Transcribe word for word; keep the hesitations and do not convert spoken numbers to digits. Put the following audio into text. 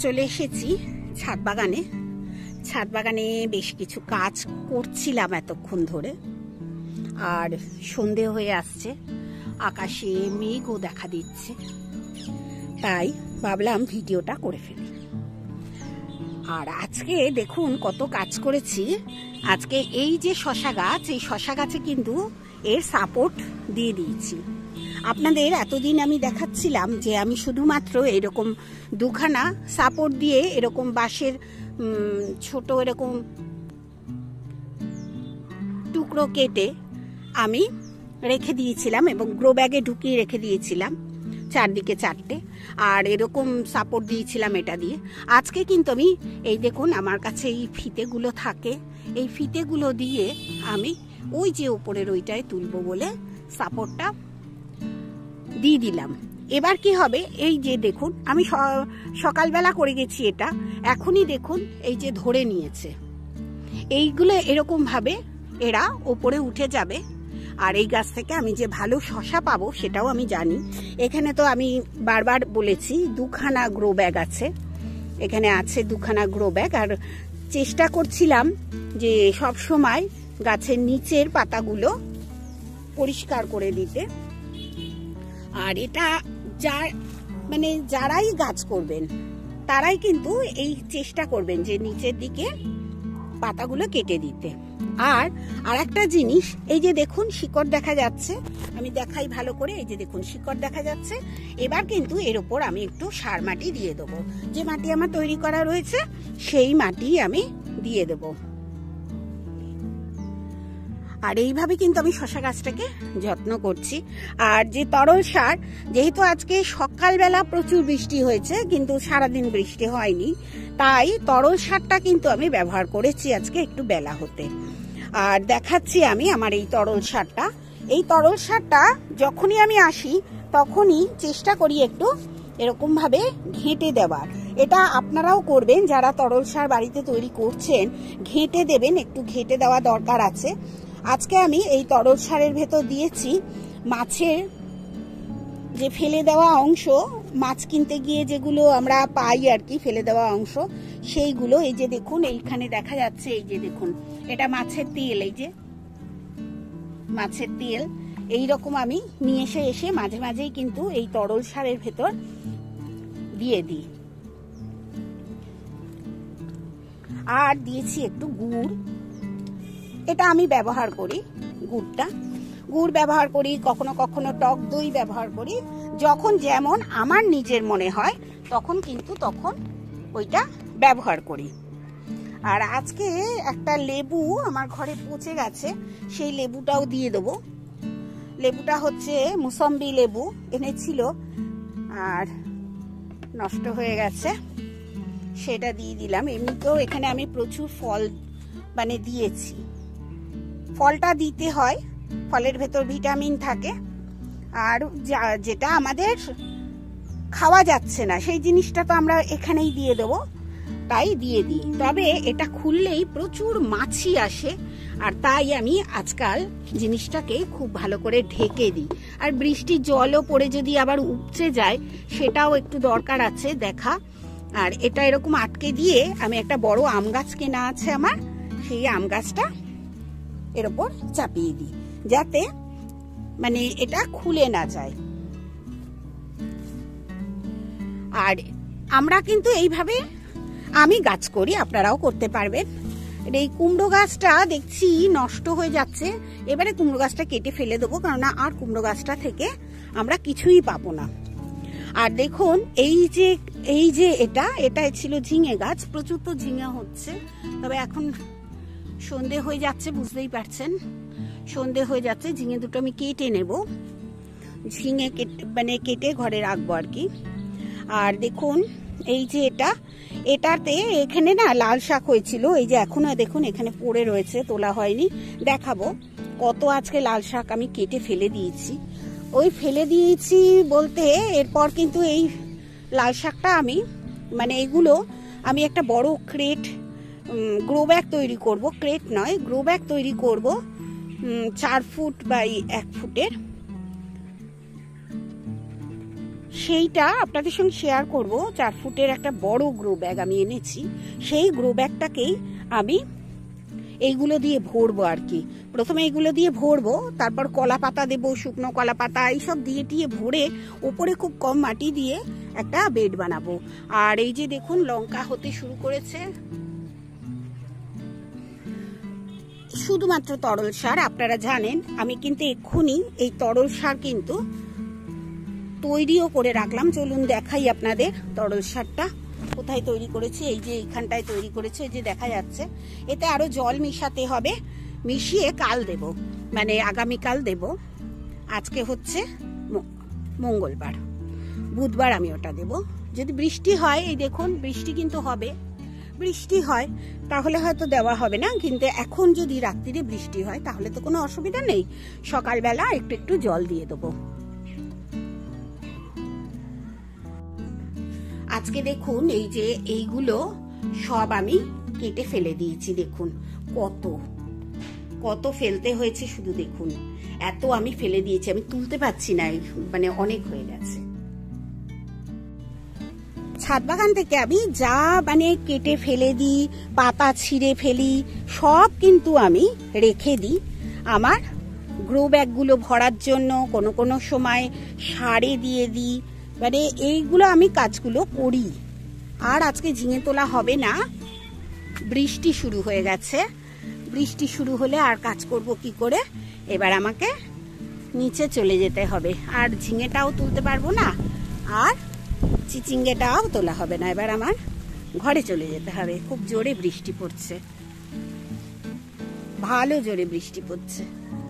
চলে এসেছি ছাদ বাগানে। ছাদ বাগানে বেশ কিছু কাজ করছিলাম এতক্ষণ ধরে, আর সন্ধে হয়ে আসছে, আকাশে মেঘও দেখা দিচ্ছে, তাই ভাবলাম ভিডিওটা করে ফেলি। আর আজকে দেখুন কত কাজ করেছি। আজকে এই যে শশা গাছ, এই শশা গাছে কিন্তু এর সাপোর্ট দিয়ে দিয়েছি। আপনাদের এতদিন আমি দেখাচ্ছিলাম যে আমি শুধুমাত্র এরকম দুখানা সাপোর্ট দিয়ে এরকম বাঁশের ছোট এরকম টুকরো কেটে আমি রেখে দিয়েছিলাম এবং গ্রো ব্যাগে ঢুকিয়ে রেখে দিয়েছিলাম চারদিকে চারটে, আর এরকম সাপোর্ট দিয়েছিলাম এটা দিয়ে। আজকে কিন্তু আমি এই দেখুন আমার কাছে এই ফিতেগুলো থাকে, এই ফিতেগুলো দিয়ে আমি ওই যে উপরের ওইটায় তুলবো বলে সাপোর্টটা দিয়ে দিলাম। এবার কি হবে, এই যে দেখুন আমি সকালবেলা করে গেছি, এটা এখনই দেখুন এই যে ধরে নিয়েছে। এইগুলো এরকম ভাবে এরা ওপরে উঠে যাবে, আর এই গাছ থেকে আমি যে ভালো শশা পাবো সেটাও আমি জানি। এখানে তো আমি বারবার বলেছি দুখানা গ্রো ব্যাগ আছে, এখানে আছে দুখানা গ্রো ব্যাগ, আর চেষ্টা করছিলাম যে সব সময় গাছের নিচের পাতাগুলো পরিষ্কার করে দিতে। আর এটা যা মানে যারাই গাছ করবেন তারাই কিন্তু এই চেষ্টা করবেন যে নিচের দিকে পাতাগুলো কেটে দিতে। আর আর একটা জিনিস, এই যে দেখুন শিকড় দেখা যাচ্ছে, আমি দেখাই ভালো করে, এই যে দেখুন শিকড় দেখা যাচ্ছে। এবার কিন্তু এর ওপর আমি একটু সার মাটি দিয়ে দেবো, যে মাটি আমার তৈরি করা রয়েছে সেই মাটি আমি দিয়ে দেবো। আর এইভাবে কিন্তু আমি শশা গাছটাকে যত্ন করছি। আর যে তরল সার, যেহেতু আজকে সকালবেলা প্রচুর বৃষ্টি হয়েছে কিন্তু সারাদিন বৃষ্টি হয়নি, তাই তরল সারটা কিন্তু আমি ব্যবহার করেছি আজকে একটু বেলা হতে। আর দেখাচ্ছি আমি আমার এই তরল সারটা। এই তরল সারটা যখনই আমি আসি তখনই চেষ্টা করি একটু এরকম ভাবে ঘেঁটে দেওয়ার। এটা আপনারাও করবেন, যারা তরল সার বাড়িতে তৈরি করছেন ঘেঁটে দেবেন, একটু ঘেঁটে দেওয়া দরকার আছে। আজকে আমি এই তরল সারের ভেতর দিয়েছি মাছের যে ফেলে দেওয়া অংশ, মাছ কিনতে গিয়ে যেগুলো আমরা পাই আর কি ফেলে দেওয়া অংশ, সেইগুলো। এই যে দেখুন এইখানে দেখা যাচ্ছে, এই যে দেখুন এটা মাছের তেল, এই যে মাছের তেল। এই রকম আমি নিয়ে এসে এসে মাঝে মাঝেই কিন্তু এই তরল সারের ভেতর দিয়ে দিই। আর দিয়েছি একটু গুড়, এটা আমি ব্যবহার করি গুড়টা, গুড় ব্যবহার করি, কখনো কখনো টক দই ব্যবহার করি, যখন যেমন আমার নিজের মনে হয় তখন কিন্তু তখন ওইটা ব্যবহার করি। আর আজকে একটা লেবু আমার ঘরে পচে গেছে, সেই লেবুটাও দিয়ে দেবো। লেবুটা হচ্ছে মুসম্বি লেবু এনেছিল আর নষ্ট হয়ে গেছে, সেটা দিয়ে দিলাম। এমনিতেও এখানে আমি প্রচুর ফল মানে দিয়েছি, ফলটা দিতে হয়, ফলের ভেতর ভিটামিন থাকে, আর যেটা আমাদের খাওয়া যাচ্ছে না সেই জিনিসটা তো আমরা এখানেই দিয়ে দেবো, তাই দিয়ে দিই। তবে এটা খুললেই প্রচুর মাছি আসে, আর তাই আমি আজকাল জিনিসটাকে খুব ভালো করে ঢেকে দিই। আর বৃষ্টির জলও পড়ে যদি আবার উপচে যায় সেটাও একটু দরকার আছে দেখা। আর এটা এরকম আটকে দিয়ে আমি একটা বড় আম গাছ কেনা আছে আমার, সেই আম গাছটা এর ওপর চাপিয়ে দিই যাতে মানে এটা খুলে না যায়। আর আমরা কিন্তু এইভাবে আমি গাছ করি, আপনারাও করতে পারবেন। এই কুমড়ো গাছটা দেখছি নষ্ট হয়ে যাচ্ছে, এবারে কুমড়ো গাছটা কেটে ফেলে দেবো, কারণ আর কুমড়ো গাছটা থেকে আমরা কিছুই পাবো না। আর দেখুন এই যে এই যে এটা এটা ছিল ঝিঙে গাছ, প্রচুর তো ঝিঙে হচ্ছে, তবে এখন সন্ধে হয়ে যাচ্ছে, বুঝতেই পারছেন সন্ধে হয়ে যাচ্ছে। ঝিঙে দুটো আমি কেটে নেব, ঝিঙে কেটে মানে কেটে ঘরে রাখবো আর কি। আর দেখুন এই যে এটা, এটাতে এখানে না লাল শাক হয়েছিল, এই যে এখনো দেখুন এখানে পড়ে রয়েছে, তোলা হয়নি, দেখাবো কত আজকে লাল শাক আমি কেটে ফেলে দিয়েছি। ওই ফেলে দিয়েছি বলতে এরপর কিন্তু এই লাল শাকটা আমি মানে এগুলো আমি একটা বড় ক্রেট গ্রো ব্যাগ তৈরি করব, ক্রেট নয় গ্রো ব্যাগ তৈরি করব, চার ফুট বাই এক ফুটের, সেইটা আপনাদের সঙ্গে শেয়ার করব। চার ফুটের একটা বড় গ্রো ব্যাগ আমি এনেছি, সেই গ্রো ব্যাগটাকেই আমি এইগুলো দিয়ে ভরবো আর কি। প্রথমে এইগুলো দিয়ে ভরবো, তারপর কলা পাতা দেবো, শুকনো কলা পাতা এইসব দিয়ে টিয়ে ভরে ওপরে খুব কম মাটি দিয়ে একটা বেড বানাবো। আর এই যে দেখুন লঙ্কা হতে শুরু করেছে। শুধুমাত্র তরল সার, আপনারা জানেন আমি কিন্তু এক্ষুনি এই তরল সার কিন্তু তৈরিও করে রাখলাম। চলুন দেখাই আপনাদের তরল সারটা কোথায় তৈরি করেছি। এই যে এইখানটায় তৈরি করেছে, এই যে দেখা যাচ্ছে। এতে আরো জল মিশাতে হবে, মিশিয়ে কাল দেব, মানে আগামীকাল দেব। আজকে হচ্ছে মঙ্গলবার, বুধবার আমি ওটা দেব। যদি বৃষ্টি হয়, এই দেখুন বৃষ্টি কিন্তু হবে, বৃষ্টি হয় তাহলে হয়তো দেওয়া হবে না, কিন্তু এখন যদি রাত্রিরে বৃষ্টি হয় তাহলে তো কোনো অসুবিধা নেই, সকালবেলা একটু একটু জল দিয়ে দেবো। আজকে দেখুন এই যে এইগুলো সব আমি কেটে ফেলে দিয়েছি। দেখুন কত কত ফেলতে হয়েছে, শুধু দেখুন এত আমি ফেলে দিয়েছি, আমি তুলতে পারছি না, মানে অনেক হয়ে গেছে। ছাদ বাগান থেকে আমি যা মানে কেটে ফেলে দিই, পাতা ছিঁড়ে ফেলি, সব কিন্তু আমি রেখে দিই আমার গ্রো ব্যাগগুলো ভরার জন্য। কোনো কোনো সময় সারে দিয়ে দিই, মানে এইগুলো আমি কাজগুলো করি। আর আজকে ঝিঙে তোলা হবে না, বৃষ্টি শুরু হয়ে গেছে। বৃষ্টি শুরু হলে আর কাজ করব কি করে, এবার আমাকে নিচে চলে যেতে হবে। আর ঝিঙেটাও তুলতে পারবো না, আর চিচিঙ্গেটাও তোলা হবে না, এবার আমার ঘরে চলে যেতে হবে। খুব জোরে বৃষ্টি পড়ছে, ভালো জোরে বৃষ্টি পড়ছে।